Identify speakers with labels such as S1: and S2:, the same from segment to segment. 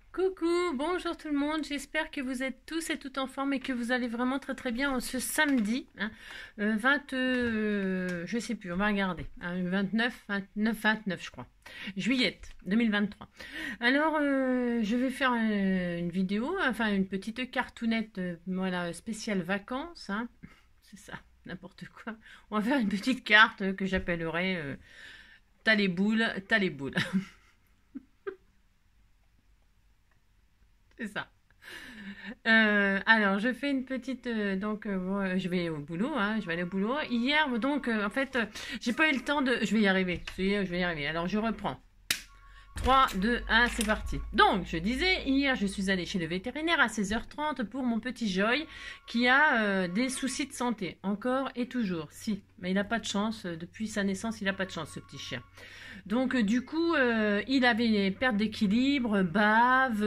S1: Coucou, bonjour tout le monde, j'espère que vous êtes tous et toutes en forme et que vous allez vraiment très très bien en ce samedi, 20, je sais plus, on va regarder, 29 je crois, juillet 2023. Alors, je vais faire une vidéo, enfin une petite cartoonette, voilà, spéciale vacances, c'est ça, n'importe quoi. On va faire une petite carte que j'appellerai t'as les boules, c'est ça. Alors, je fais une petite. Bon, je vais au boulot, je vais aller au boulot. Hier, donc, en fait, j'ai pas eu le temps de. Je vais y arriver. Je vais y arriver. Alors, je reprends. 3, 2, 1, c'est parti. Donc, je disais, hier, je suis allée chez le vétérinaire à 16h30 pour mon petit Joy qui a des soucis de santé. Encore et toujours. Si, mais il n'a pas de chance. Depuis sa naissance, il n'a pas de chance, ce petit chien. Donc du coup, il avait perte d'équilibre, bave,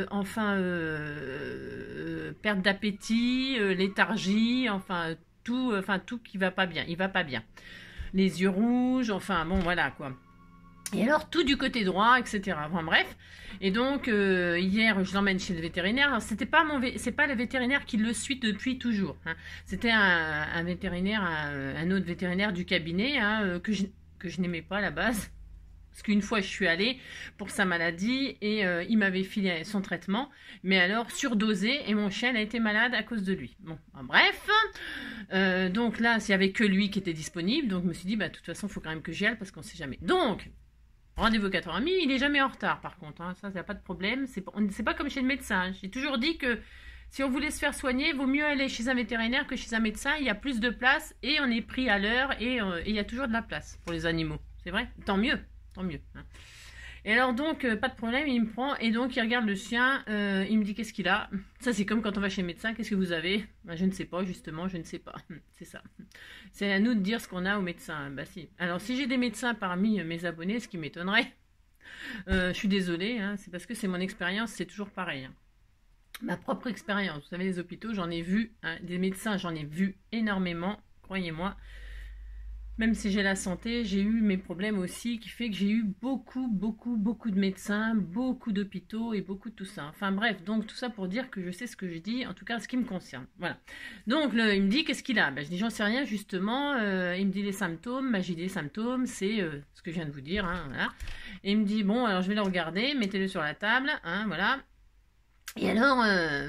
S1: perte d'appétit, léthargie, enfin tout qui va pas bien. Il va pas bien. Les yeux rouges, enfin bon voilà quoi. Et alors tout du côté droit, etc. Enfin bref. Et donc hier, je l'emmène chez le vétérinaire. Alors, c'est pas le vétérinaire qui le suit depuis toujours. C'était un vétérinaire, un autre vétérinaire du cabinet que je n'aimais pas à la base. Parce qu'une fois, je suis allée pour sa maladie et il m'avait filé son traitement, mais alors surdosé et mon chien a été malade à cause de lui. Bon, bref. Donc là, il n'y avait que lui qui était disponible, donc je me suis dit, bah, de toute façon, il faut quand même que j'y aille parce qu'on ne sait jamais. Donc, rendez-vous 4h30, il n'est jamais en retard par contre, ça, il n'y a pas de problème. C'est pas comme chez le médecin. J'ai toujours dit que si on voulait se faire soigner, il vaut mieux aller chez un vétérinaire que chez un médecin. Il y a plus de place et on est pris à l'heure et il y a toujours de la place pour les animaux. C'est vrai? Tant mieux. Tant mieux. Et alors donc, pas de problème, il me prend et donc il regarde le chien, il me dit qu'est-ce qu'il a. Ça c'est comme quand on va chez le médecin, qu'est-ce que vous avez? Ben, je ne sais pas, justement, je ne sais pas. C'est ça. C'est à nous de dire ce qu'on a au médecin. Bah si. Alors si j'ai des médecins parmi mes abonnés, ce qui m'étonnerait, je suis désolée, c'est parce que c'est mon expérience, c'est toujours pareil. Ma propre expérience, vous savez, les hôpitaux, j'en ai vu, des médecins, j'en ai vu énormément, croyez-moi. Même si j'ai la santé, j'ai eu mes problèmes aussi, qui fait que j'ai eu beaucoup de médecins, beaucoup d'hôpitaux et beaucoup de tout ça. Enfin bref, donc tout ça pour dire que je sais ce que je dis, en tout cas ce qui me concerne. Voilà. Donc il me dit qu'est-ce qu'il a, je dis j'en sais rien justement. Il me dit les symptômes, j'ai dit les symptômes, c'est ce que je viens de vous dire. Voilà. Et il me dit bon alors je vais le regarder, mettez-le sur la table, voilà. Et alors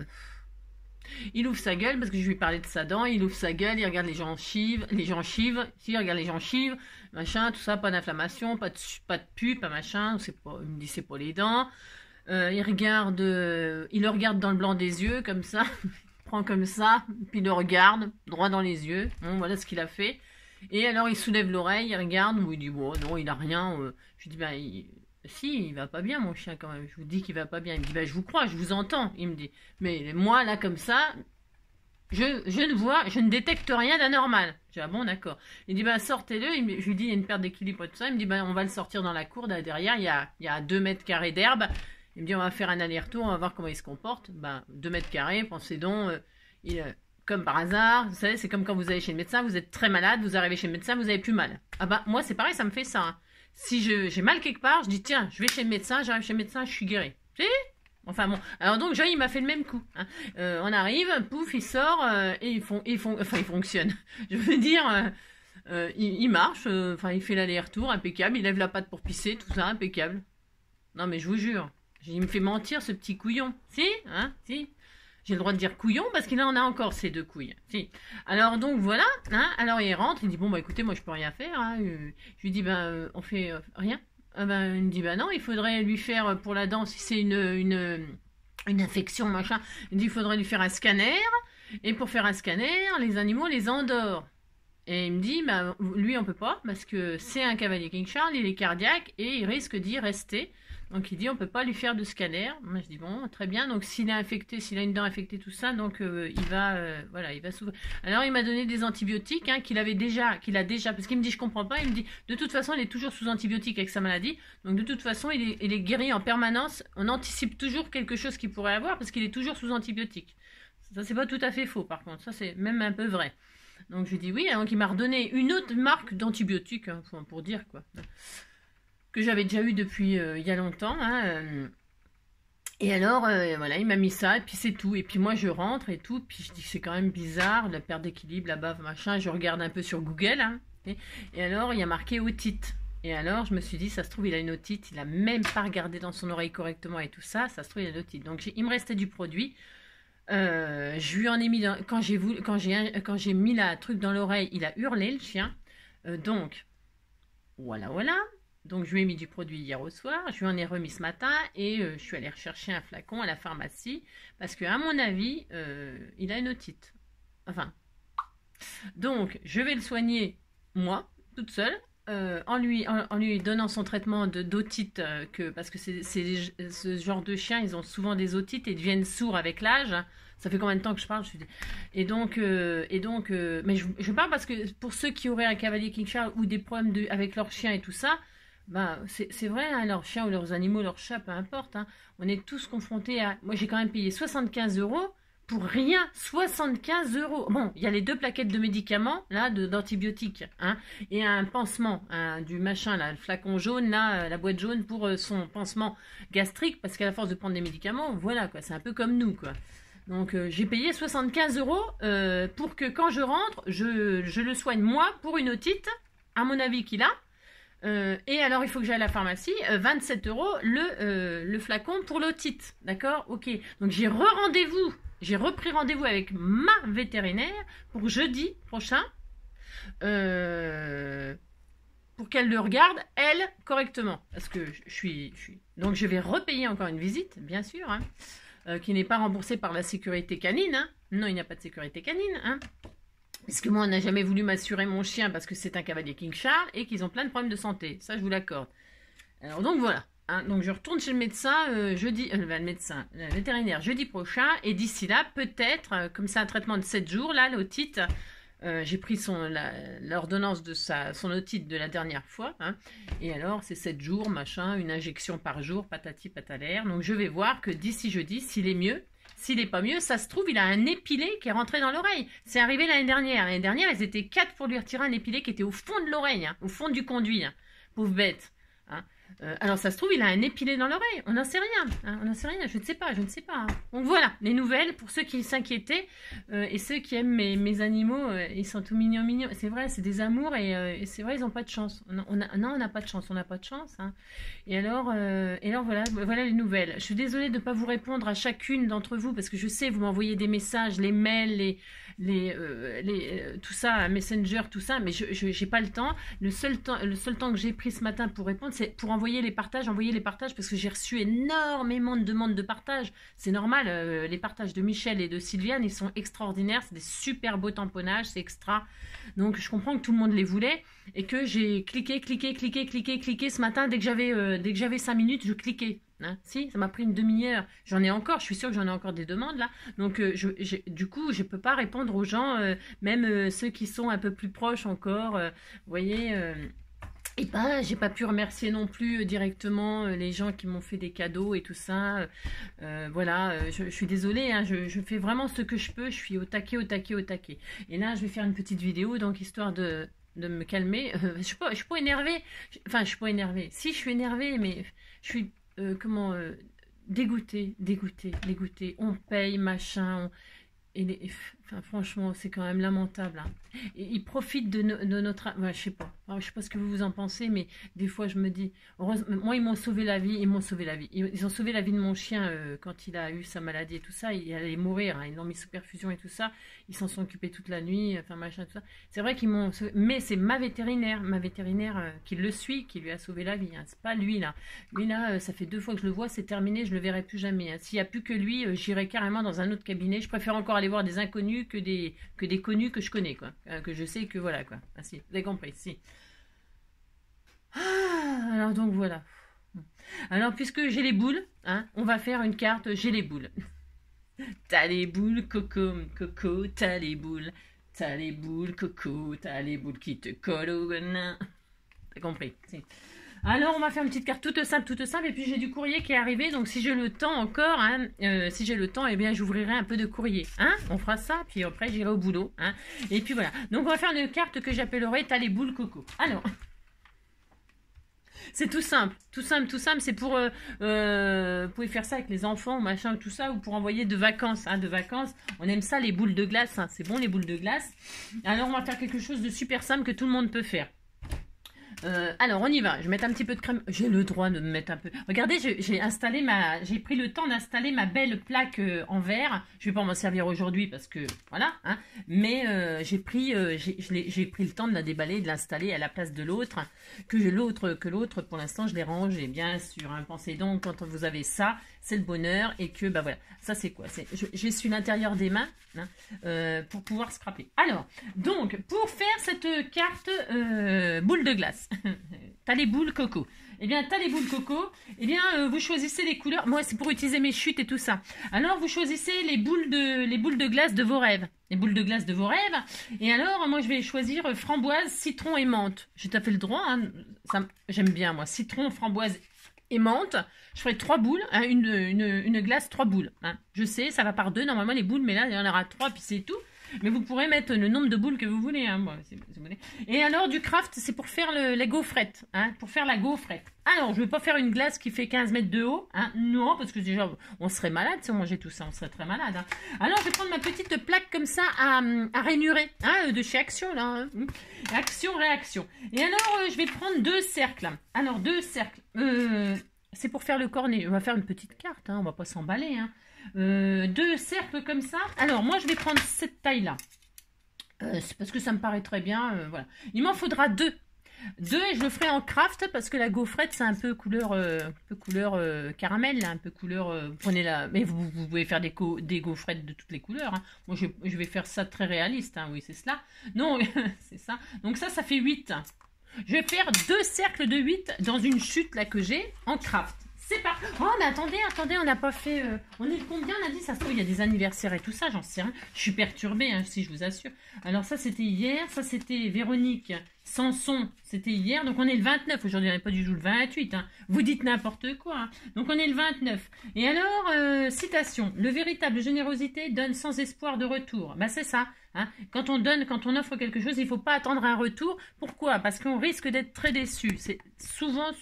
S1: il ouvre sa gueule parce que je lui parlais de sa dent, il ouvre sa gueule, il regarde les gencives, il regarde les gencives, machin, tout ça, pas d'inflammation, pas de pu, pas machin, il me dit c'est pas les dents. Il le regarde dans le blanc des yeux comme ça, il prend comme ça, puis il le regarde droit dans les yeux. Bon, voilà ce qu'il a fait. Et alors il soulève l'oreille, il regarde, il dit bon non il a rien. Je lui dis si, il va pas bien mon chien quand même. Je vous dis qu'il va pas bien. Il me dit je vous crois, je vous entends. Il me dit mais moi là comme ça, je ne détecte rien d'anormal. Je dis bon d'accord. Il dit sortez-le. Je lui dis il y a une perte d'équilibre et tout ça. Il me dit on va le sortir dans la cour là, derrière. Il y a 2 mètres carrés d'herbe. Il me dit on va faire un aller-retour, on va voir comment il se comporte. 2 mètres carrés, pensez donc. Comme par hasard, vous savez, c'est comme quand vous allez chez le médecin, vous êtes très malade, vous arrivez chez le médecin, vous avez plus mal. Moi c'est pareil, ça me fait ça. Si j'ai mal quelque part, je dis tiens, je vais chez le médecin, j'arrive chez le médecin, je suis guéri. Enfin bon, alors donc Joy il m'a fait le même coup. On arrive, pouf, il sort et il fonctionne. Je veux dire, il marche, il fait l'aller-retour, impeccable, il lève la patte pour pisser, tout ça, impeccable. Non mais je vous jure, il me fait mentir ce petit couillon. Si. J'ai le droit de dire couillon parce qu'il en a encore ces 2 couilles. Si. Alors donc voilà, alors il rentre, il dit bon écoutez moi je peux rien faire. Je lui dis on fait rien. Il me dit non il faudrait lui faire pour la dent si c'est une infection machin. Il dit il faudrait lui faire un scanner et pour faire un scanner les animaux les endort. Et il me dit lui on peut pas parce que c'est un cavalier King Charles, il est cardiaque et il risque d'y rester. Donc il dit on peut pas lui faire de scanner. Moi je dis bon très bien. Donc s'il est infecté, s'il a une dent infectée tout ça, donc il va s'ouvrir. Alors il m'a donné des antibiotiques qu'il a déjà parce qu'il me dit je comprends pas. Il me dit de toute façon il est toujours sous antibiotiques avec sa maladie. Donc de toute façon il est guéri en permanence. On anticipe toujours quelque chose qu'il pourrait avoir parce qu'il est toujours sous antibiotiques. Ça c'est pas tout à fait faux par contre. Ça c'est même un peu vrai. Donc je lui dis oui. Donc il m'a redonné une autre marque d'antibiotiques pour dire quoi. Que j'avais déjà eu depuis il y a longtemps. Et alors, voilà, il m'a mis ça, et puis c'est tout. Et puis moi, je rentre et tout, puis je dis que c'est quand même bizarre, la perte d'équilibre là-bas, machin. Je regarde un peu sur Google, hein, et alors, il y a marqué otite. Et alors, je me suis dit, ça se trouve, il a une otite, il a même pas regardé dans son oreille correctement et tout ça, ça se trouve, il a une otite. Donc, il me restait du produit. Je lui en ai mis, quand j'ai mis la truc dans l'oreille, il a hurlé, le chien. Donc, voilà. Donc, je lui ai mis du produit hier au soir, je lui en ai remis ce matin et je suis allée rechercher un flacon à la pharmacie parce qu'à mon avis, il a une otite. Enfin, donc, je vais le soigner, moi, toute seule, en lui donnant son traitement d'otite, parce que ce genre de chiens, ils ont souvent des otites et deviennent sourds avec l'âge. Ça fait combien de temps que je parle? Et donc, mais je parle parce que pour ceux qui auraient un cavalier King Charles ou des problèmes avec leurs chiens et tout ça, ben, c'est vrai, hein, leurs chiens ou leurs animaux, leurs chats, peu importe, hein, on est tous confrontés à... Moi, j'ai quand même payé 75 € pour rien, 75 €. Bon, il y a les 2 plaquettes de médicaments, là, d'antibiotiques, hein, et un pansement, du machin, là, le flacon jaune, là, la boîte jaune pour son pansement gastrique, parce qu'à la force de prendre des médicaments, voilà, quoi, c'est un peu comme nous, quoi. Donc, j'ai payé 75 € pour que quand je rentre, je le soigne moi pour une otite, à mon avis qu'il a. Et alors, il faut que j'aille à la pharmacie, 27 € le flacon pour l'otite, d'accord? Ok, donc j'ai repris rendez-vous avec ma vétérinaire pour jeudi prochain, pour qu'elle le regarde, elle, correctement. Parce que donc je vais repayer encore une visite, bien sûr, hein, qui n'est pas remboursée par la sécurité canine. Hein. Non, il n'y a pas de sécurité canine, hein. Parce que moi, on n'a jamais voulu m'assurer mon chien parce que c'est un cavalier King Charles et qu'ils ont plein de problèmes de santé. Ça, je vous l'accorde. Alors, donc voilà. Hein, donc, je retourne chez le médecin le vétérinaire jeudi prochain. Et d'ici là, peut-être, comme c'est un traitement de 7 jours, là, l'otite, j'ai pris l'ordonnance de son otite de la dernière fois. Hein, et alors, c'est 7 jours, machin, une injection par jour, patati patalaire. Donc, je vais voir que d'ici jeudi, s'il est mieux. S'il n'est pas mieux, ça se trouve, il a un épilé qui est rentré dans l'oreille. C'est arrivé l'année dernière. L'année dernière, ils étaient 4 pour lui retirer un épilé qui était au fond de l'oreille, hein, au fond du conduit. Hein. Pauvre bête. Hein. Alors, ça se trouve, il a un épilé dans l'oreille. On n'en sait rien. Hein. On n'en sait rien. Je ne sais pas. Hein. Donc, voilà, les nouvelles pour ceux qui s'inquiétaient et ceux qui aiment mes animaux. Ils sont tout mignons. C'est vrai, c'est des amours et c'est vrai, ils n'ont pas de chance. On n'a pas de chance. On n'a pas de chance. Hein. Et alors, voilà les nouvelles. Je suis désolée de ne pas vous répondre à chacune d'entre vous parce que je sais, vous m'envoyez des messages, les mails, tout ça, Messenger, tout ça, mais je n'ai pas le temps. Le seul temps que j'ai pris ce matin pour répondre, c'est pour envoyer les partages, parce que j'ai reçu énormément de demandes de partage. C'est normal, les partages de Michel et de Sylviane, ils sont extraordinaires, c'est des super beaux tamponnages, c'est extra. Donc je comprends que tout le monde les voulait et que j'ai cliqué ce matin. Dès que j'avais 5 minutes, je cliquais. Hein, si, ça m'a pris une demi-heure. J'en ai encore, je suis sûre que j'en ai encore des demandes là. Donc du coup, je peux pas répondre aux gens, même ceux qui sont un peu plus proches encore. Vous voyez. Et ben, j'ai pas pu remercier non plus directement les gens qui m'ont fait des cadeaux et tout ça. Voilà, je suis désolée, hein, je fais vraiment ce que je peux. Je suis au taquet. Et là, je vais faire une petite vidéo, donc histoire de me calmer. Je suis pas énervée. Enfin, je suis pas énervée. Si, je suis énervée, mais je suis dégoûtée. On paye, machin. Enfin, franchement, c'est quand même lamentable. Hein. Et ils profitent de notre... Ouais, je sais pas. Alors, je sais pas ce que vous en pensez, mais des fois, je me dis... Heureusement, moi, ils m'ont sauvé la vie. Ils ont sauvé la vie de mon chien quand il a eu sa maladie et tout ça. Il allait mourir. Hein. Ils l'ont mis sous perfusion et tout ça. Ils s'en sont occupés toute la nuit. Enfin, machin, tout ça. C'est vrai qu'ils m'ont sauvé... Mais c'est ma vétérinaire qui le suit, qui lui a sauvé la vie. Hein. C'est pas lui, là. Lui, là, ça fait 2 fois que je le vois. C'est terminé. Je le verrai plus jamais. Hein. S'il n'y a plus que lui, j'irai carrément dans un autre cabinet. Je préfère encore aller voir des inconnus que des connus que je connais, quoi. Que je sais que voilà, quoi. Ah si, vous avez compris, si. Ah, alors donc voilà. Alors puisque j'ai les boules, hein, on va faire une carte j'ai les boules. T'as les boules, coco, t'as les boules, coco, t'as les boules qui te collent au venin. T'as compris, si. Alors, on va faire une petite carte toute simple, et puis j'ai du courrier qui est arrivé, donc si j'ai le temps encore, hein, eh bien, j'ouvrirai un peu de courrier, hein, on fera ça, puis après, j'irai au boulot, hein, et puis voilà. Donc, on va faire une carte que j'appellerai « T'as les boules coco ». Alors, C'est tout simple, tout simple, tout simple. C'est pour, vous pouvez faire ça avec les enfants, machin, tout ça, ou pour envoyer de vacances, hein, de vacances. On aime ça, les boules de glace, hein, c'est bon les boules de glace. Alors on va faire quelque chose de super simple que tout le monde peut faire. Alors on y va, je vais mettre un petit peu de crème, j'ai le droit de me mettre un peu, regardez j'ai pris le temps d'installer ma belle plaque en verre, je vais pas m'en servir aujourd'hui parce que voilà, hein, mais j'ai pris le temps de la déballer, de l'installer à la place de l'autre, que l'autre pour l'instant je les range, et bien sûr, hein, pensez donc quand vous avez ça, c'est le bonheur, et que bah voilà, ça c'est quoi, j'essuie l'intérieur des mains, hein, pour pouvoir scraper. Alors, donc pour faire cette carte boule de glace, t'as les boules coco. Eh bien, t'as les boules coco. Eh bien, vous choisissez les couleurs. Moi, c'est pour utiliser mes chutes et tout ça. Alors, vous choisissez les boules de glace de vos rêves. Les boules de glace de vos rêves. Et alors, moi, je vais choisir framboise, citron et menthe. J'ai tout à fait le droit. Hein. J'aime bien, moi. Citron, framboise et menthe. Je ferai 3 boules. Hein, une glace, 3 boules. Hein. Je sais, ça va par 2 normalement les boules, mais là, il y en aura 3, puis c'est tout. Mais vous pourrez mettre le nombre de boules que vous voulez. Hein. Et alors, du craft, c'est pour faire les gaufrettes. Hein, pour faire la gaufrette. Alors, je ne vais pas faire une glace qui fait 15 mètres de haut. Hein, non, parce que déjà, on serait malade si on mangeait tout ça. On serait très malade. Hein. Alors, je vais prendre ma petite plaque comme ça à rainurer. Hein, de chez Action, là. Hein. Action, réaction. Et alors, je vais prendre 2 cercles. Alors, 2 cercles. C'est pour faire le cornet. On va faire une petite carte. Hein, on ne va pas s'emballer. Hein. 2 cercles comme ça. Alors moi je vais prendre cette taille là, c'est parce que ça me paraît très bien, voilà. Il m'en faudra 2 et je le ferai en craft parce que la gaufrette c'est un peu couleur caramel là, un peu couleur, prenez la, mais vous pouvez faire des gaufrettes de toutes les couleurs, hein. Moi je vais faire ça très réaliste, hein. Oui c'est cela, non c'est ça, donc ça fait 8. Je vais faire 2 cercles de 8 dans une chute là que j'ai en craft. C'est parti. Oh, mais attendez, on n'a pas fait... on est combien, on a dit? Ça se trouve, il y a des anniversaires et tout ça, j'en sais rien. Je suis perturbée, hein, si je vous assure. Alors ça, c'était hier. Ça, c'était Véronique Sanson. C'était hier. Donc, on est le 29. Aujourd'hui, on n'est pas du tout le 28. Hein. Vous dites n'importe quoi. Hein. Donc, on est le 29. Et alors, citation. Le véritable générosité donne sans espoir de retour. Ben, c'est ça. Hein. Quand on donne, quand on offre quelque chose, il ne faut pas attendre un retour. Pourquoi? Parce qu'on risque d'être très déçu. C'est souvent,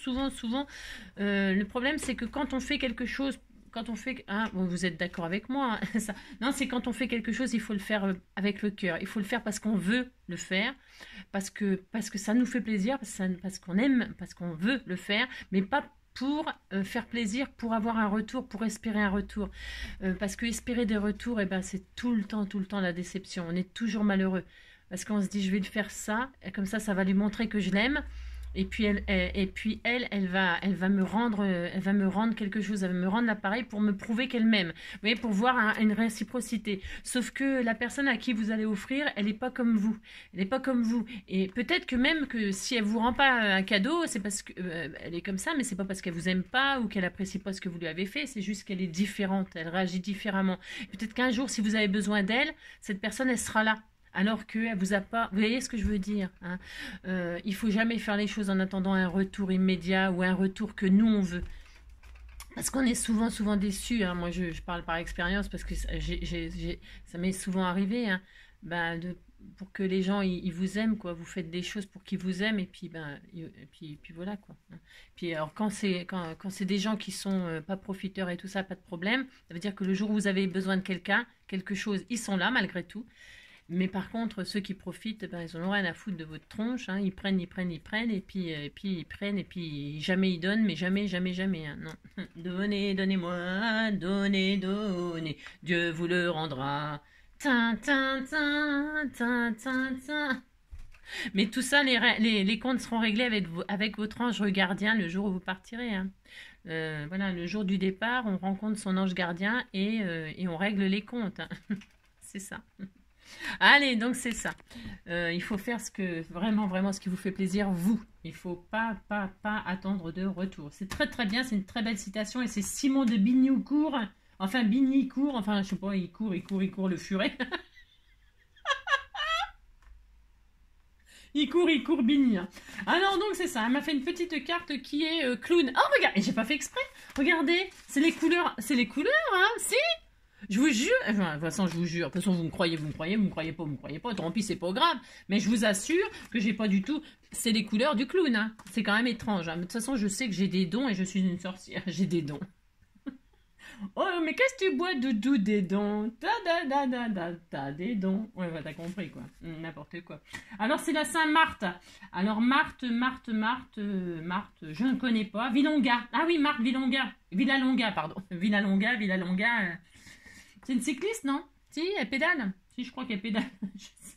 S1: le problème, c'est que quand on fait quelque chose, hein, bon, vous êtes d'accord avec moi, hein, ça, non, c'est quand on fait quelque chose, il faut le faire avec le cœur. Il faut le faire parce qu'on veut le faire, parce que ça nous fait plaisir, parce qu'on aime, parce qu'on veut le faire, mais pas pour faire plaisir, pour avoir un retour, pour espérer un retour. Parce que espérer des retours, eh ben, c'est tout le temps la déception. On est toujours malheureux. Parce qu'on se dit, je vais le faire ça, et comme ça va lui montrer que je l'aime. Et puis elle va me rendre quelque chose, elle va me rendre l'appareil pour me prouver qu'elle m'aime. Vous voyez, pour voir une réciprocité. Sauf que la personne à qui vous allez offrir, elle n'est pas comme vous. Elle n'est pas comme vous. Et peut-être que même que si elle vous rend pas un cadeau, c'est parce que elle est comme ça, mais c'est pas parce qu'elle vous aime pas ou qu'elle apprécie pas ce que vous lui avez fait. C'est juste qu'elle est différente, elle réagit différemment. Peut-être qu'un jour, si vous avez besoin d'elle, cette personne, elle sera là. Alors qu'elle vous a pas... Vous voyez ce que je veux dire, hein, il ne faut jamais faire les choses en attendant un retour immédiat ou un retour que nous, on veut. Parce qu'on est souvent déçus. Hein. Moi, je parle par expérience parce que ça m'est souvent arrivé. Hein, pour que les gens ils vous aiment, quoi. Vous faites des choses pour qu'ils vous aiment et puis, puis voilà, quoi. Puis alors, quand c'est des gens qui sont pas profiteurs et tout ça, pas de problème. Ça veut dire que le jour où vous avez besoin de quelque chose, ils sont là malgré tout. Mais par contre, ceux qui profitent, ils en ont rien à foutre de votre tronche. Hein. Ils prennent, et puis ils prennent, et puis jamais ils donnent, mais jamais. Hein. Non. Donnez-moi, donnez. Dieu vous le rendra. Tin. Mais tout ça, les comptes seront réglés avec votre ange gardien le jour où vous partirez. Hein. Voilà, le jour du départ, on rencontre son ange gardien et on règle les comptes. Hein. C'est ça. Allez, donc c'est ça. Il faut faire vraiment ce qui vous fait plaisir, vous. Il ne faut pas attendre de retour. C'est très bien, c'est une très belle citation et c'est Simon de Bignicourt. Enfin, Bignicourt, enfin, je sais pas, il court le furet. Il court, Bigny. Alors, donc, c'est ça. Elle m'a fait une petite carte qui est clown. Oh, regarde, et j'ai pas fait exprès. Regardez, c'est les couleurs, hein, si. Je vous jure, enfin, de toute façon, je vous jure, de toute façon, vous me croyez, vous me croyez, vous me croyez pas, vous me croyez pas, tant pis, c'est pas grave. Mais je vous assure que j'ai pas du tout, c'est les couleurs du clown, hein. C'est quand même étrange, hein. Mais de toute façon, je sais que j'ai des dons et je suis une sorcière, j'ai des dons. Oh, mais qu'est-ce que tu bois, Doudou, des dons? T'as des dons. Ouais, bah, t'as compris, quoi. N'importe quoi. Alors, c'est la Saint-Marthe. Alors, Marthe, je ne connais pas. Villonga. Ah oui, Marthe Villonga. Villalonga, pardon. Villalonga. C'est une cycliste, non? Si, elle pédale. Si, je crois qu'elle pédale. Je sais.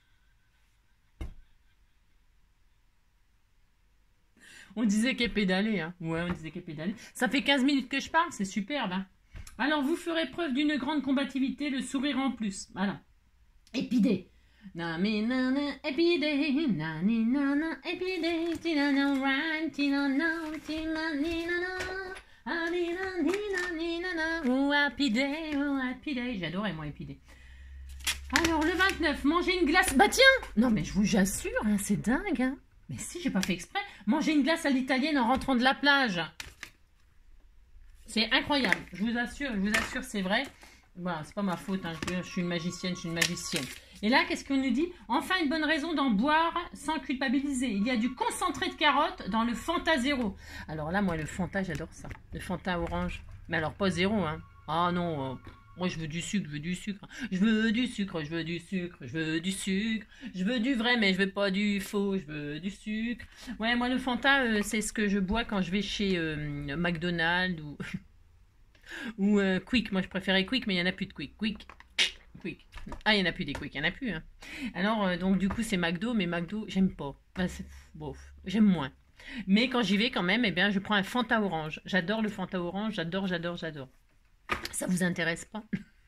S1: On disait qu'elle pédalait, hein. Ouais, on disait qu'elle pédalait. Ça fait 15 minutes que je parle, c'est superbe, hein. Alors, vous ferez preuve d'une grande combativité, le sourire en plus. Voilà. Épidé. Épidé. Épidé. J'adorais, moi, épidé. Alors, le 29, manger une glace. Bah tiens. Non, mais je vous assure, hein, c'est dingue, hein. Mais si, j'ai pas fait exprès. Manger une glace à l'italienne en rentrant de la plage. C'est incroyable. Je vous assure, c'est vrai. Voilà, c'est pas ma faute. Hein. Je suis une magicienne, Et là, qu'est-ce qu'on nous dit? Enfin, une bonne raison d'en boire sans culpabiliser. Il y a du concentré de carotte dans le Fanta Zéro. Alors là, moi, le Fanta, j'adore ça. Le Fanta orange. Mais alors, pas zéro, hein. Ah non, moi, je veux du sucre, je veux du sucre. Je veux du sucre, je veux du sucre, je veux du sucre. Je veux du vrai, mais je veux pas du faux, je veux du sucre. Ouais, moi, le Fanta, c'est ce que je bois quand je vais chez McDonald's ou Quick. Moi, je préférais Quick, mais il n'y en a plus de Quick. Quick. Ah, il n'y en a plus des Quick, il n'y en a plus. Hein. Alors, donc, du coup, c'est McDo, mais McDo, j'aime pas. Enfin, bon, j'aime moins. Mais quand j'y vais, quand même, eh bien, je prends un Fanta orange. J'adore le Fanta orange, j'adore. Ça vous intéresse pas?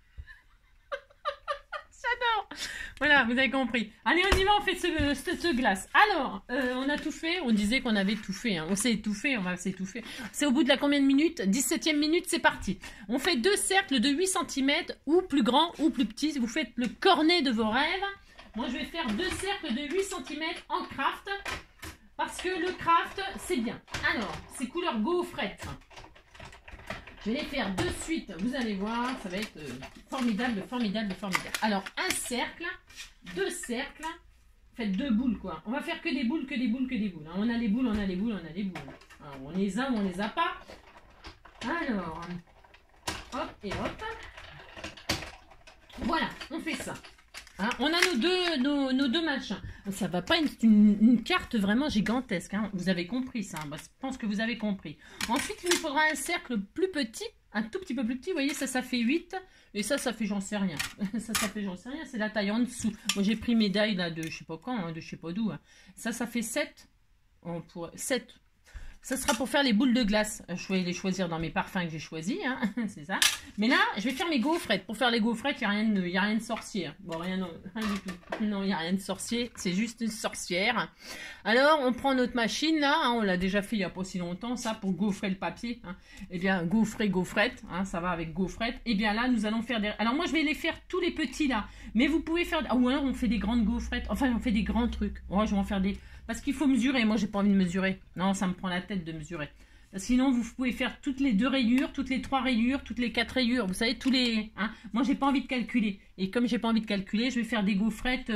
S1: J'adore. Voilà, vous avez compris. Allez, on y va, on fait ce glace. Alors, on a tout fait. On disait qu'on avait tout fait. Hein. On s'est étouffé, on va s'étouffer. C'est au bout de la combien de minutes? 17e minute, c'est parti. On fait 2 cercles de 8 cm, ou plus grand ou plus petit. Vous faites le cornet de vos rêves. Moi, je vais faire 2 cercles de 8 cm en craft. Parce que le craft, c'est bien. Alors, c'est couleur gaufrette. Je vais les faire de suite, vous allez voir, ça va être formidable. Alors, un cercle, 2 cercles, faites 2 boules, quoi. On va faire que des boules. Hein. On a les boules. Alors, on les a ou on les a pas. Alors, hop et hop. Voilà, on fait ça. Hein, on a nos deux machins. Ça va pas une carte vraiment gigantesque. Hein. Vous avez compris ça. Hein. Bah, je pense que vous avez compris. Ensuite, il nous faudra un cercle plus petit. Un tout petit peu plus petit. Vous voyez, ça fait 8. Et ça fait j'en sais rien. C'est la taille en dessous. Moi, j'ai pris médaille là, de je sais pas quand, hein, de je sais pas d'où. Hein. Ça fait 7. On pourrait... 7. Ça sera pour faire les boules de glace. Je vais les choisir dans mes parfums que j'ai choisis. Hein. C'est ça. Mais là, je vais faire mes gaufrettes. Pour faire les gaufrettes, il n'y a rien de sorcier. Bon, rien du tout. Non, il n'y a rien de sorcier. C'est juste une sorcière. Alors, on prend notre machine, là. Hein, on l'a déjà fait il n'y a pas si longtemps, ça, pour gaufrer le papier. Hein. Eh bien, gaufrette. Hein, ça va avec gaufrette. Eh bien, là, nous allons faire des... Alors, moi, je vais les faire tous les petits, là. Mais vous pouvez faire... Ou alors, on fait des grandes gaufrettes. Enfin, on fait des grands trucs. Ouais, je vais en faire des... Parce qu'il faut mesurer. Moi, j'ai pas envie de mesurer. Non, ça me prend la tête de mesurer. Sinon, vous pouvez faire toutes les 2 rayures, toutes les 3 rayures, toutes les 4 rayures. Vous savez, tous les... Hein. Moi, j'ai pas envie de calculer. Et comme j'ai pas envie de calculer, je vais faire des gaufrettes...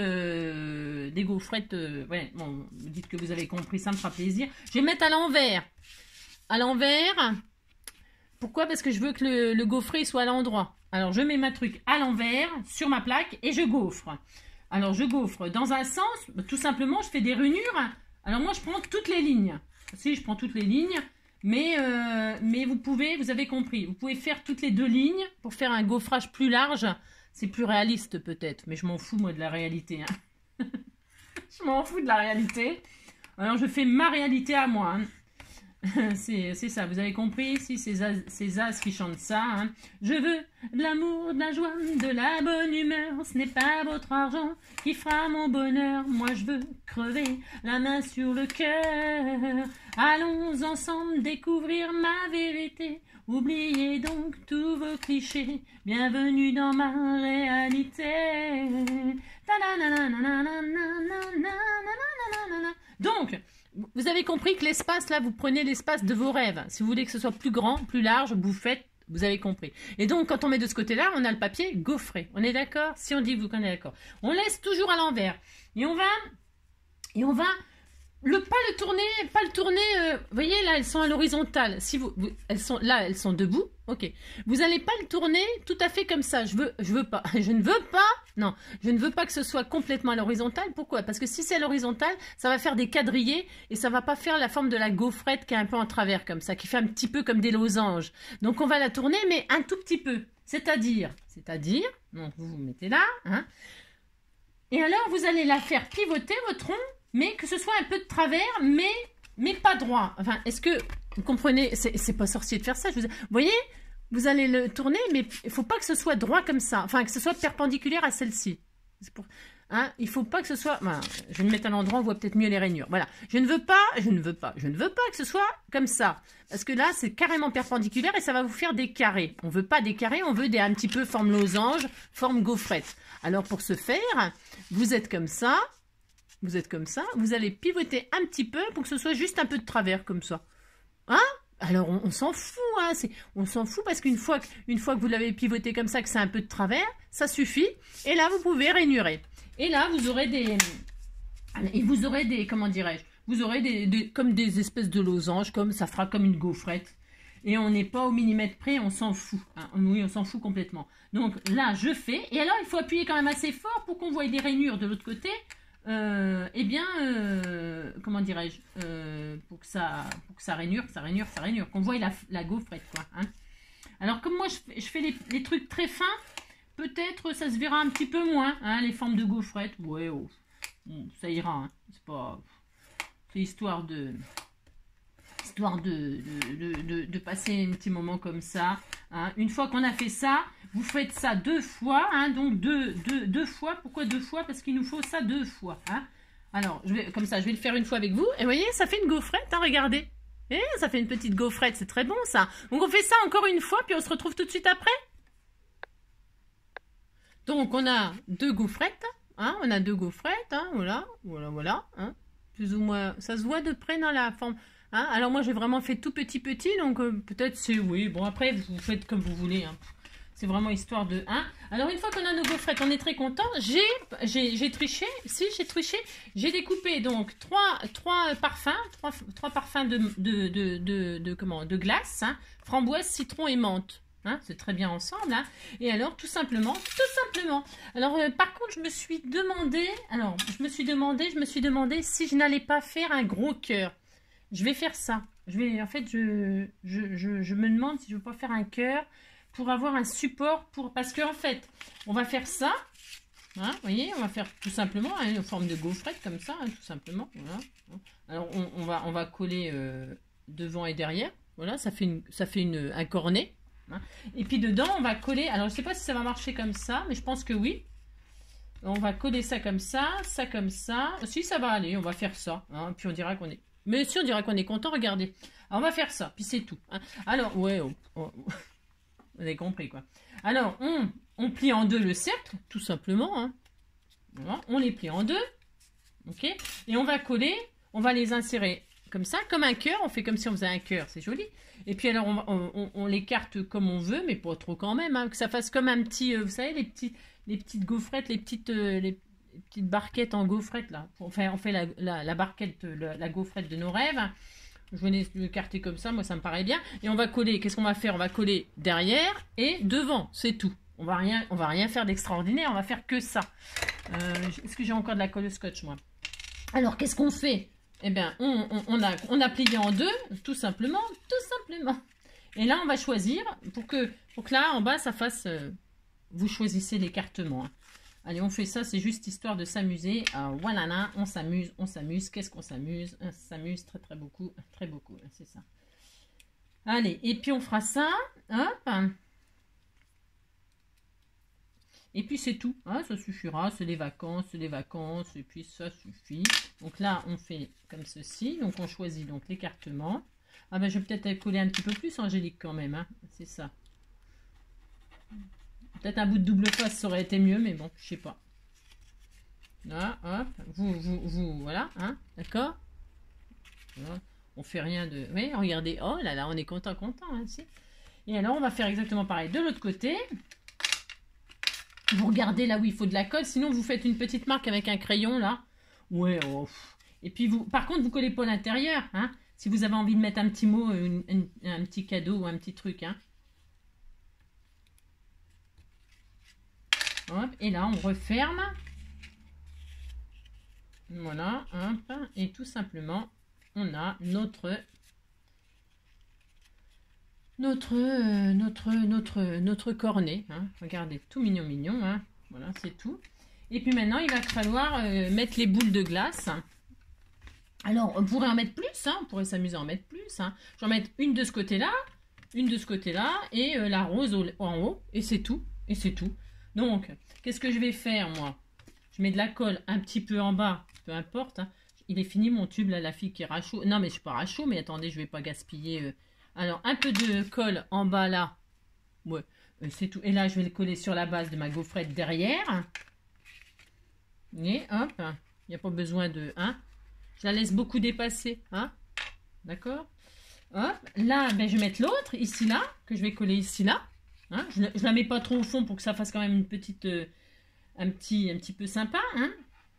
S1: ouais, bon, vous dites que vous avez compris, ça me fera plaisir. Je vais mettre à l'envers. À l'envers. Pourquoi? Parce que je veux que le gaufret soit à l'endroit. Alors, je mets ma truc à l'envers, sur ma plaque, et je gaufre. Alors, je gaufre dans un sens, tout simplement, je fais des rainures. Alors, moi, je prends toutes les lignes. Si, je prends toutes les lignes, mais vous avez compris. Vous pouvez faire toutes les 2 lignes pour faire un gaufrage plus large. C'est plus réaliste, peut-être, mais je m'en fous, moi, de la réalité. Hein. Je m'en fous de la réalité. Alors, je fais ma réalité à moi. Hein. C'est ça, vous avez compris? Si, c'est Zaz qui chante ça. Hein. Je veux de l'amour, de la joie, de la bonne humeur. Ce n'est pas votre argent qui fera mon bonheur. Moi, je veux crever la main sur le cœur. Allons ensemble découvrir ma vérité. Oubliez donc tous vos clichés. Bienvenue dans ma réalité. Donc, vous avez compris que l'espace, là, vous prenez l'espace de vos rêves. Si vous voulez que ce soit plus grand, plus large, vous faites Vous avez compris. Et donc, quand on met de ce côté-là, on a le papier gaufré. On est d'accord? Si on dit vous qu'on est d'accord. On laisse toujours à l'envers. Et on va pas le tourner. Vous voyez, là, elles sont à l'horizontale. Si elles sont debout. Ok. Vous n'allez pas le tourner tout à fait comme ça. Je ne veux pas que ce soit complètement à l'horizontale. Pourquoi? Parce que si c'est à l'horizontale, ça va faire des quadrillés et ça va pas faire la forme de la gaufrette qui est un peu en travers comme ça, qui fait un petit peu comme des losanges. Donc on va la tourner, mais un tout petit peu. C'est-à-dire, donc vous vous mettez là, hein. Et alors vous allez la faire pivoter votre rond, mais que ce soit un peu de travers, mais pas droit. Enfin, est-ce que vous comprenez? C'est pas sorcier de faire ça. Vous voyez, vous allez le tourner, mais il faut pas que ce soit droit comme ça. Enfin, que ce soit perpendiculaire à celle-ci. Hein, il faut pas que ce soit... Voilà, je vais me mettre à l'endroit où on voit peut-être mieux les rainures. Voilà. Je ne veux pas que ce soit comme ça. Parce que là, c'est carrément perpendiculaire et ça va vous faire des carrés. On veut pas des carrés, on veut un petit peu forme losange, forme gaufrette. Alors, pour ce faire, vous êtes comme ça. Vous allez pivoter un petit peu pour que ce soit juste un peu de travers comme ça. Hein? Alors, on s'en fout, hein, on s'en fout parce qu'une fois que vous l'avez pivoté comme ça, que c'est un peu de travers, ça suffit. Et là, vous pouvez rainurer. Et là, vous aurez comment dirais-je, vous aurez comme des espèces de losanges, comme ça fera comme une gaufrette. Et on n'est pas au millimètre près, on s'en fout. Hein. Oui, on s'en fout complètement. Donc là, je fais. Et alors, il faut appuyer quand même assez fort pour qu'on voie des rainures de l'autre côté. Comment dirais-je, pour que ça rainure, qu'on voit la gaufrette, quoi. Hein. Alors, comme moi, je fais les trucs très fins, peut-être ça se verra un petit peu moins, hein, les formes de gaufrette. Ouais, oh, bon, ça ira, hein. C'est pas... C'est histoire de passer un petit moment comme ça. Hein. Une fois qu'on a fait ça, vous faites ça 2 fois. Hein, donc deux fois. Pourquoi 2 fois? Parce qu'il nous faut ça 2 fois. Hein. Alors, comme ça, je vais le faire une fois avec vous. Et vous voyez, ça fait une gaufrette, hein, regardez. Et ça fait une petite gaufrette, c'est très bon ça. Donc on fait ça encore une fois, puis on se retrouve tout de suite après. Donc on a 2 gaufrettes. Hein, on a 2 gaufrettes. Hein, voilà. Hein, plus ou moins, ça se voit de près dans la forme... Hein, alors moi j'ai vraiment fait tout petit, donc peut-être c'est... Oui, bon après vous faites comme vous voulez. Hein. C'est vraiment histoire de... Hein. Alors une fois qu'on a nos gaufrettes, on est très content. J'ai triché. Si, j'ai triché. J'ai découpé donc 3 parfums. 3 parfums de glace. Hein, framboise, citron et menthe. Hein, c'est très bien ensemble. Hein. Et alors tout simplement. Alors par contre je me suis demandé si je n'allais pas faire un gros cœur. Je vais faire ça. En fait, je me demande si je ne veux pas faire un cœur pour avoir un support parce qu'en fait, on va faire ça. Hein, vous voyez, on va faire tout simplement hein, une forme de gaufrette comme ça, hein, tout simplement. Voilà. Alors, on va coller devant et derrière. Voilà, ça fait un cornet. Hein. Et puis dedans, on va coller. Alors, je ne sais pas si ça va marcher comme ça, mais je pense que oui. On va coller ça comme ça, ça comme ça. Si ça va aller, on va faire ça. Hein, puis on dira qu'on est... Mais si on dirait qu'on est content, regardez. Alors, on va faire ça, puis c'est tout. Hein. Alors, ouais, vous avez compris, quoi. Alors, on plie en 2 le cercle, tout simplement. Hein. Voilà, on les plie en 2. OK. Et on va coller, on va les insérer comme ça, comme un cœur. On fait comme si on faisait un cœur, c'est joli. Et puis, alors, on l'écarte comme on veut, mais pas trop quand même. Hein, que ça fasse comme un petit, vous savez, les petites gaufrettes, les petites barquettes en gaufrette là. On fait la barquette, la gaufrette de nos rêves. Je vais l'écarter comme ça, moi ça me paraît bien. Et on va coller, qu'est-ce qu'on va faire? On va coller derrière et devant, c'est tout. On va rien faire d'extraordinaire, on va faire que ça. Est-ce que j'ai encore de la colle scotch moi? Alors qu'est-ce qu'on fait? Eh bien, on a plié en 2, tout simplement. Et là on va choisir pour que là en bas ça fasse... vous choisissez l'écartement. Hein. Allez, on fait ça, c'est juste histoire de s'amuser. Voilà, on s'amuse. Qu'est-ce qu'on s'amuse? On s'amuse très beaucoup, c'est ça. Allez, et puis on fera ça. Hop. Et puis c'est tout. Hein, ça suffira, c'est les vacances, et puis ça suffit. Donc là, on fait comme ceci. Donc on choisit donc l'écartement. Ah ben, je vais peut-être coller un petit peu plus, Angélique, quand même. Hein, c'est ça. Peut-être un bout de double face, ça aurait été mieux, mais bon, je sais pas. Là, hop, voilà, hein, d'accord. Voilà. On fait rien de... Oui, regardez, oh là là, on est content, hein, si. Et alors, on va faire exactement pareil de l'autre côté. Vous regardez là où il faut de la colle. Sinon, vous faites une petite marque avec un crayon, là. Ouais, oh. Et puis, par contre, vous collez pas l'intérieur, hein. Si vous avez envie de mettre un petit mot, un petit cadeau ou un petit truc, hein. Hop, et là, on referme. Voilà, hop. Et tout simplement, on a notre cornet, hein. Regardez, tout mignon mignon, hein. Voilà, c'est tout. Et puis maintenant, il va falloir mettre les boules de glace. Alors, on pourrait en mettre plus, hein. On pourrait s'amuser à en mettre plus, hein. Je vais en mettre une de ce côté-là, une de ce côté-là, et la rose en haut, et c'est tout, et c'est tout. Donc, qu'est-ce que je vais faire, moi? Je mets de la colle un petit peu en bas, peu importe, hein. Il est fini mon tube, là, la fille qui est rachot. Non, mais je suis pas rachot, mais attendez, je vais pas gaspiller... Alors, un peu de colle en bas, là. Ouais, c'est tout. Et là, je vais le coller sur la base de ma gaufrette derrière. Et hop, il n'y a pas besoin de... Hein, je la laisse beaucoup dépasser. Hein, d'accord? Hop, là, ben, je vais mettre l'autre, ici, là, que je vais coller ici, là. Hein, je ne la mets pas trop au fond pour que ça fasse quand même une petite... un petit peu sympa. Hein.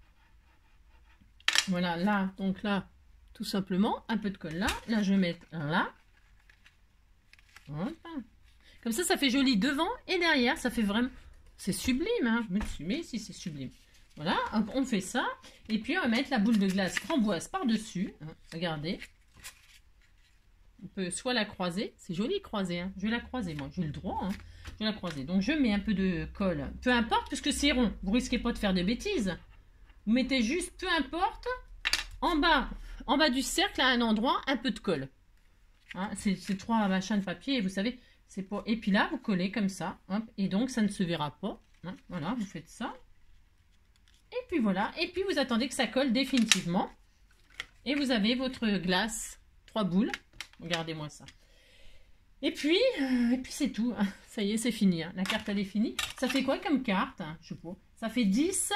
S1: Voilà, là, donc là, tout simplement, un peu de colle là. Là, je vais mettre là. Hop. Comme ça fait joli devant et derrière. Ça fait vraiment... C'est sublime, hein. Mais si, c'est sublime. Voilà, hop, on fait ça. Et puis, on va mettre la boule de glace framboise par-dessus. Hein. Regardez. On peut soit la croiser. C'est joli croiser, hein. Je vais la croiser, moi. J'ai le droit, hein. Je vais la croiser. Donc, je mets un peu de colle. Peu importe, puisque c'est rond. Vous risquez pas de faire de bêtises. Vous mettez juste, peu importe, en bas du cercle, à un endroit, un peu de colle. Hein, c'est 3 machins de papier, et vous savez, c'est pas... Et puis là, vous collez comme ça, hop, et donc ça ne se verra pas. Hein, voilà, vous faites ça. Et puis voilà, et puis vous attendez que ça colle définitivement. Et vous avez votre glace, 3 boules. Regardez-moi ça. Et puis c'est tout. Hein. Ça y est, c'est fini. Hein. La carte, elle est finie. Ça fait quoi comme carte? Hein, je sais pas. Ça fait 10,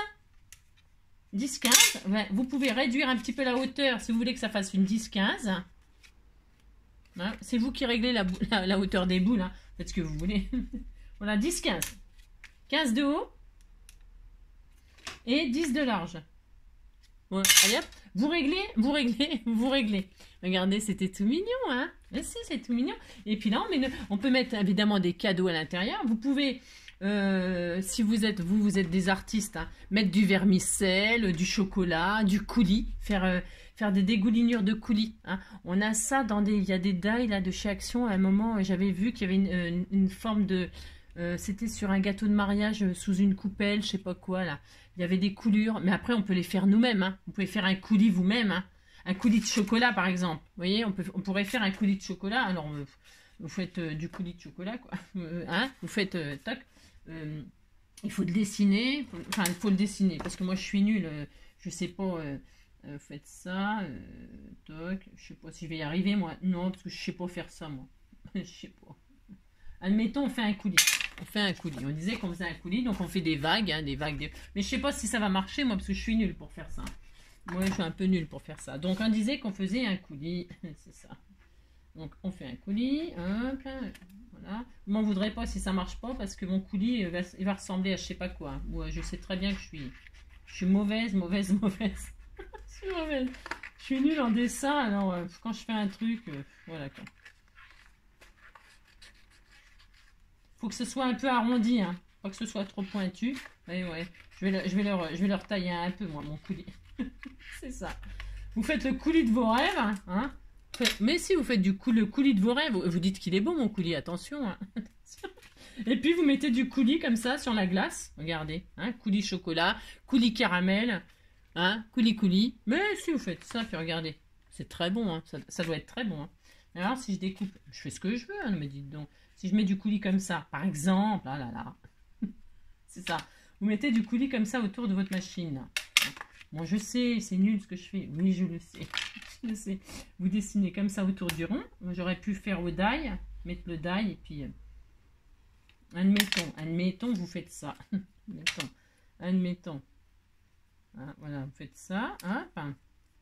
S1: 15. Ouais, vous pouvez réduire un petit peu la hauteur si vous voulez que ça fasse une 10, 15. Hein, c'est vous qui réglez la hauteur des boules. Hein. Faites ce que vous voulez. Voilà, 10, 15. 15 de haut et 10 de large. Ouais, allez hop. Vous réglez. Regardez, c'était tout mignon, hein. Mais si, c'est tout mignon. Et puis là, on peut mettre évidemment des cadeaux à l'intérieur. Vous pouvez, si vous êtes des artistes, hein, mettre du vermicelle, du chocolat, du coulis, faire des dégoulinures de coulis. Hein. On a ça il y a des die là de chez Action. À un moment, j'avais vu qu'il y avait une forme de, c'était sur un gâteau de mariage sous une coupelle, je sais pas quoi là. Il y avait des coulures, mais après on peut les faire nous-mêmes. Hein. Vous pouvez faire un coulis vous-même, hein. Un coulis de chocolat par exemple. Vous voyez, on pourrait faire un coulis de chocolat. Alors vous faites du coulis de chocolat, quoi. Hein, vous faites tac. Il faut le dessiner. Enfin, il faut le dessiner parce que moi je suis nulle. Je sais pas. Faites ça. Toc. Je sais pas si je vais y arriver moi. Non, parce que je sais pas faire ça moi. Je sais pas. Admettons, on fait un coulis. On disait qu'on faisait un coulis, donc on fait des vagues, hein, Mais je sais pas si ça va marcher, moi, parce que je suis nulle pour faire ça. Moi, je suis un peu nulle pour faire ça. Donc, on disait qu'on faisait un coulis. C'est ça. Donc, on fait un coulis. Hop, voilà. Vous m'en voudrez pas si ça marche pas, parce que mon coulis, il va ressembler à je sais pas quoi. Ouais, je sais très bien que je suis mauvaise. Je suis mauvaise. Je suis nulle en dessin, alors quand je fais un truc, voilà quoi. Faut que ce soit un peu arrondi, hein. Pas que ce soit trop pointu. Ouais. Je vais leur tailler un peu, moi, mon coulis. C'est ça. Vous faites le coulis de vos rêves, hein. Mais si vous faites le coulis de vos rêves, vous dites qu'il est beau, mon coulis, attention, hein. Et puis, vous mettez du coulis comme ça sur la glace. Regardez, hein. Coulis chocolat, coulis caramel, hein. Coulis. Mais si vous faites ça, puis regardez. C'est très bon, hein. Ça doit être très bon, hein. Alors, si je découpe, je fais ce que je veux, hein, mais dites donc. Si je mets du coulis comme ça, par exemple, ah là là, c'est ça. Vous mettez du coulis comme ça autour de votre machine. Bon, je sais, c'est nul ce que je fais. Oui, je le sais. Je le sais. Vous dessinez comme ça autour du rond. J'aurais pu faire au die, mettre le die et puis... admettons, vous faites ça. Admettons. Ah, voilà, vous faites ça. Hop.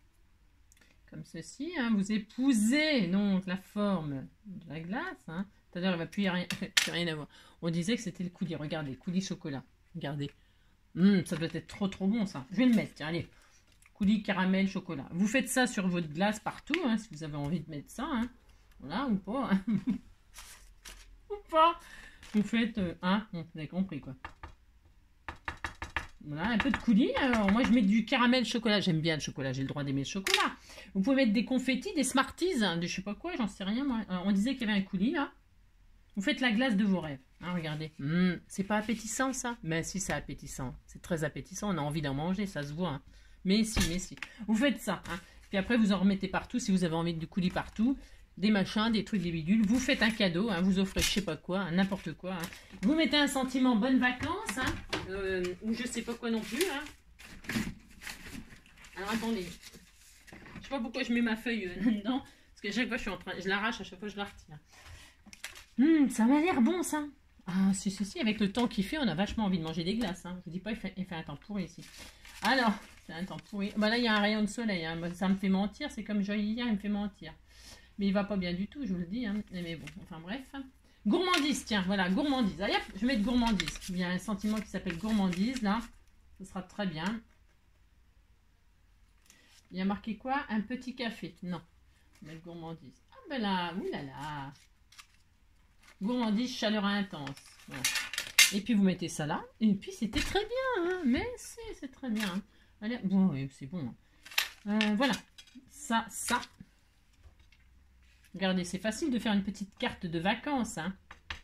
S1: Comme ceci, hein, vous épousez donc la forme de la glace, hein. C'est-à-dire, il va plus y rien, plus rien à voir. On disait que c'était le coulis. Regardez, coulis chocolat. Regardez. Ça doit être trop trop bon ça. Je vais le mettre, tiens, allez. Coulis caramel chocolat. Vous faites ça sur votre glace partout, hein, si vous avez envie de mettre ça. Hein. Voilà, ou pas. Hein. Ou pas. Vous faites, vous avez compris quoi. Voilà, un peu de coulis. Alors, moi, je mets du caramel chocolat. J'aime bien le chocolat. J'ai le droit d'aimer le chocolat. Vous pouvez mettre des confettis, des Smarties, hein, de je sais pas quoi, j'en sais rien, moi. Alors, on disait qu'il y avait un coulis, là. Vous faites la glace de vos rêves. Hein, regardez. C'est pas appétissant, ça? Mais si, c'est appétissant. C'est très appétissant. On a envie d'en manger, ça se voit. Hein. Mais si, mais si. Vous faites ça. Hein. Puis après, vous en remettez partout si vous avez envie de coulis partout. Des machins, des trucs, des bidules. Vous faites un cadeau, hein, vous offrez je sais pas quoi, hein, n'importe quoi. Hein. Vous mettez un sentiment bonnes vacances, hein, ou je sais pas quoi non plus. Hein. Alors attendez, je sais pas pourquoi je mets ma feuille là-dedans, parce que chaque fois je l'arrache, à chaque fois je la retire. Ça m'a l'air bon ça. Ah si, avec le temps qu'il fait, on a vachement envie de manger des glaces. Hein. Je vous dis pas, il fait un temps pourri ici. Alors, c'est un temps pourri. Bah là, il y a un rayon de soleil, hein. Ça me fait mentir, c'est comme Joy hier, il me fait mentir. Mais il va pas bien du tout, je vous le dis. Hein. Mais bon, enfin bref. Gourmandise, tiens, voilà, gourmandise. Allez hop, je vais mettre gourmandise. Il y a un sentiment qui s'appelle gourmandise, là. Ce sera très bien. Il y a marqué quoi? Un petit café. Non. Je vais mettre gourmandise. Ah ben là, oulala. Gourmandise, chaleur intense. Voilà. Et puis vous mettez ça là. Et puis c'était très bien. Hein. Mais c'est très bien. Hein. Allez, bon, oui, c'est bon. Hein. Voilà. Ça. Regardez, c'est facile de faire une petite carte de vacances. Hein.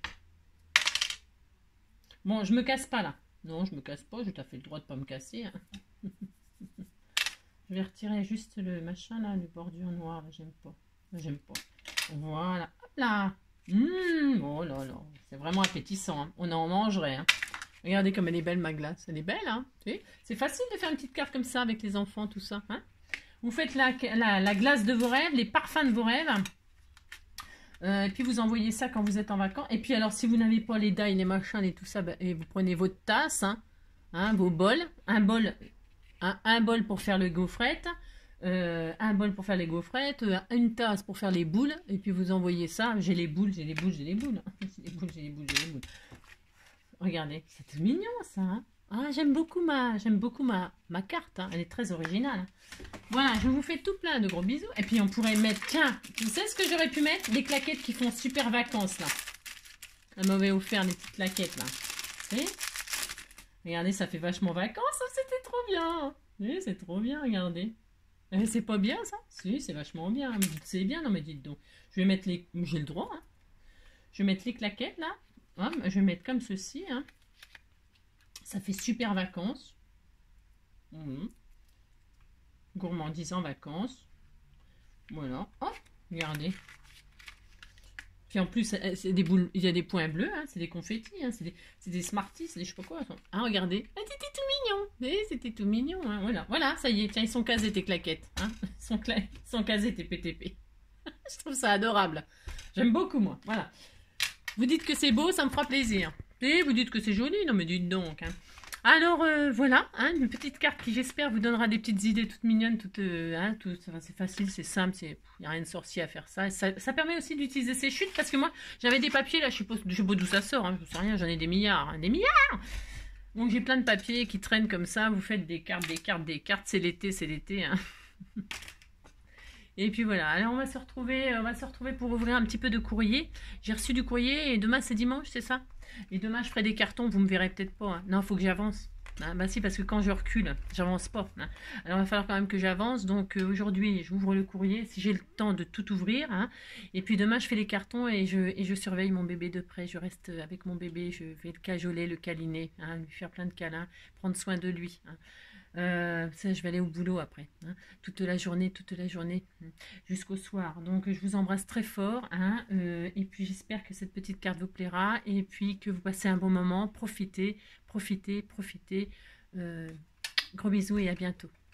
S1: Bon, je me casse pas là. Non, je me casse pas. J'ai tout à fait le droit de pas me casser. Hein. Je vais retirer juste le machin là, le bordure noire. J'aime pas. J'aime pas. Voilà. Hop là. Oh là là. C'est vraiment appétissant. Hein. On en mangerait. Hein. Regardez comme elle est belle ma glace. Elle est belle. Hein. C'est facile de faire une petite carte comme ça avec les enfants, tout ça. Hein. Vous faites la glace de vos rêves, les parfums de vos rêves. Et puis vous envoyez ça quand vous êtes en vacances. Et puis alors si vous n'avez pas les dailles, les machins et tout ça, et vous prenez votre tasse, vos bols, un bol pour faire le gaufrette, un bol pour faire les gaufrettes, une tasse pour faire les boules. Et puis vous envoyez ça. J'ai les boules. J'ai les boules. Regardez, c'est tout mignon ça. Hein. Ah, j'aime beaucoup ma carte. Hein. Elle est très originale. Hein. Voilà, je vous fais tout plein de gros bisous. Et puis on pourrait mettre, tiens, tu sais ce que j'aurais pu mettre? Des claquettes qui font super vacances là. Elle m'avait offert des petites claquettes là. Vous voyez? Regardez, ça fait vachement vacances. C'était trop bien. Oui, c'est trop bien, regardez. C'est pas bien ça? Si, c'est vachement bien. Vous dites c'est bien, non mais dites donc. Je vais mettre les... J'ai le droit. Hein. Je vais mettre les claquettes là. Hein, je vais mettre comme ceci. Hein. Ça fait super vacances. Gourmandise en vacances. Voilà. Oh, regardez. Puis en plus, c'est des boules, il y a des points bleus, hein, c'est des confettis, hein, c'est des Smarties, c'est des je sais pas quoi. Ah, regardez. Ah, c'était tout mignon. C'était tout mignon. Hein, voilà, ça y est. Tiens, ils sont casés tes claquettes. Hein. Ils sont casés tes PTP. Je trouve ça adorable. J'aime beaucoup, moi. Voilà. Vous dites que c'est beau, ça me fera plaisir. Et vous dites que c'est joli, non mais dites donc. Hein. Alors voilà, hein, une petite carte qui j'espère vous donnera des petites idées toutes mignonnes, c'est facile, c'est simple, il n'y a rien de sorcier à faire ça. Ça permet aussi d'utiliser ces chutes parce que moi j'avais des papiers là, je sais pas d'où ça sort, hein, je sais rien, j'en ai des milliards, hein, des milliards. Donc j'ai plein de papiers qui traînent comme ça, vous faites des cartes, c'est l'été. Hein. Et puis voilà, alors on va se retrouver pour ouvrir un petit peu de courrier. J'ai reçu du courrier et demain c'est dimanche, c'est ça? Et demain je ferai des cartons, vous me verrez peut-être pas. Hein. Non, il faut que j'avance. Hein, bah si, parce que quand je recule, j'avance pas. Hein. Alors il va falloir quand même que j'avance. Donc aujourd'hui, j'ouvre le courrier si j'ai le temps de tout ouvrir. Hein. Et puis demain, je fais les cartons et je surveille mon bébé de près. Je reste avec mon bébé, je vais le cajoler, le câliner, hein, lui faire plein de câlins, prendre soin de lui. Hein. Ça, je vais aller au boulot après, hein, toute la journée, jusqu'au soir. Donc, je vous embrasse très fort, hein, et puis j'espère que cette petite carte vous plaira, et puis que vous passez un bon moment. Profitez. Gros bisous et à bientôt.